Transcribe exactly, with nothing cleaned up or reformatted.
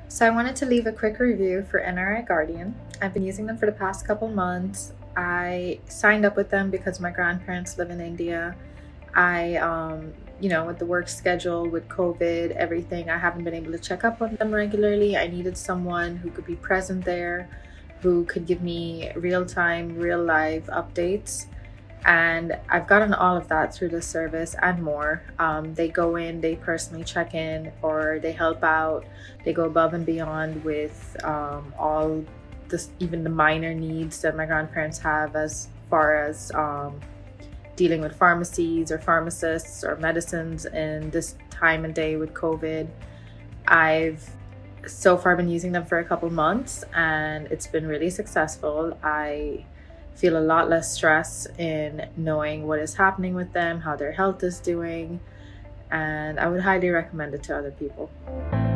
So I wanted to leave a quick review for N R I Guardian. I've been using them for the past couple months. I signed up with them because my grandparents live in India. I, um, you know, with the work schedule, with COVID, everything, I haven't been able to check up on them regularly. I needed someone who could be present there, who could give me real-time, real-life updates. And I've gotten all of that through this service and more. Um, they go in, they personally check in, or they help out. They go above and beyond with um, all this, even the minor needs that my grandparents have as far as um, dealing with pharmacies or pharmacists or medicines in this time and day with COVID. I've so far been using them for a couple months and it's been really successful. I feel a lot less stress in knowing what is happening with them, how their health is doing, and I would highly recommend it to other people.